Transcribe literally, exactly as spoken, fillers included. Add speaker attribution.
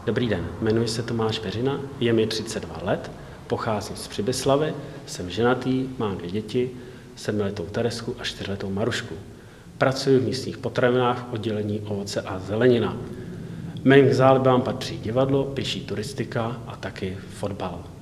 Speaker 1: Dobrý den, jmenuji se Tomáš Peřina, je mi třicet dva let, pocházím z Přibyslavy, jsem ženatý, mám dvě děti, sedmiletou Teresku a čtyřletou Marušku. Pracuji v místních potravinách v oddělení ovoce a zelenina. Mým zálibám patří divadlo, pěší turistika a taky fotbal.